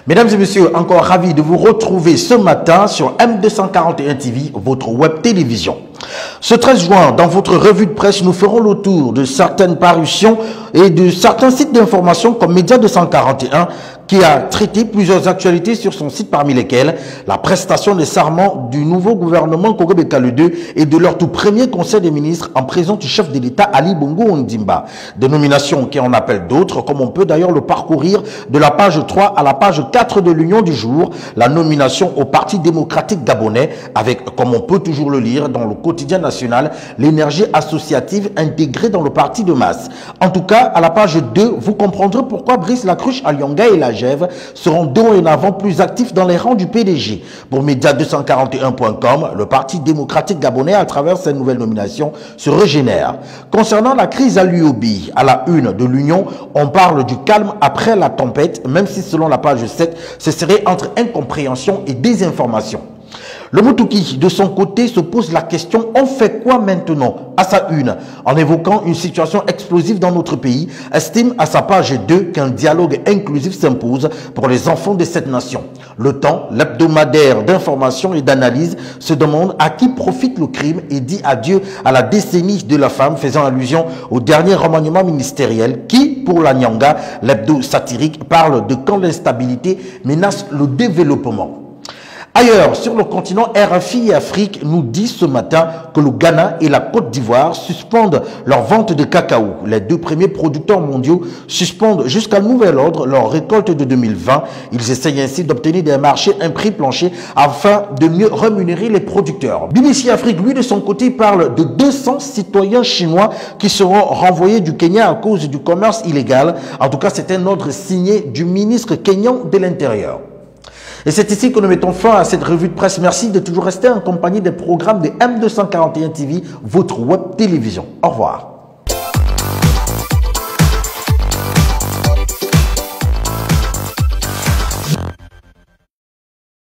Mesdames et messieurs, encore ravi de vous retrouver ce matin sur M241 TV, votre web télévision. Ce 13 juin, dans votre revue de presse, nous ferons le tour de certaines parutions et de certains sites d'information comme Média 241 qui a traité plusieurs actualités sur son site, parmi lesquelles la prestation des serments du nouveau gouvernement Kogobekalo II et de leur tout premier conseil des ministres en présence du chef de l'État Ali Bongo Ondimba. Des nominations qui en appellent d'autres, comme on peut d'ailleurs le parcourir de la page 3 à la page 4 de l'Union du jour, la nomination au Parti démocratique gabonais avec, comme on peut toujours le lire dans le quotidien national, l'énergie associative intégrée dans le parti de masse. En tout cas, à la page 2, vous comprendrez pourquoi Brice Lacruche, Alianga et la Gève seront dorénavant plus actifs dans les rangs du PDG. Pour Média241.com, le Parti démocratique gabonais, à travers cette nouvelle nomination, se régénère. Concernant la crise à l'UOB, à la une de l'Union, on parle du calme après la tempête, même si selon la page 7, ce serait entre incompréhension et désinformation. Le Mutouki, de son côté, se pose la question « On fait quoi maintenant ?» à sa une, en évoquant une situation explosive dans notre pays, estime à sa page 2 qu'un dialogue inclusif s'impose pour les enfants de cette nation. Le Temps, l'hebdomadaire d'information et d'analyse, se demande à qui profite le crime et dit adieu à la décennie de la femme, faisant allusion au dernier remaniement ministériel qui, pour la Nyanga, l'hebdo satirique, parle de quand l'instabilité menace le développement. Ailleurs, sur le continent, RFI et Afrique nous dit ce matin que le Ghana et la Côte d'Ivoire suspendent leur vente de cacao. Les deux premiers producteurs mondiaux suspendent jusqu'à nouvel ordre leur récolte de 2020. Ils essayent ainsi d'obtenir des marchés un prix plancher afin de mieux rémunérer les producteurs. BBC Afrique, lui, de son côté, parle de 200 citoyens chinois qui seront renvoyés du Kenya à cause du commerce illégal. En tout cas, c'est un ordre signé du ministre kényan de l'Intérieur. Et c'est ici que nous mettons fin à cette revue de presse. Merci de toujours rester en compagnie des programmes de M241 TV, votre web télévision. Au revoir.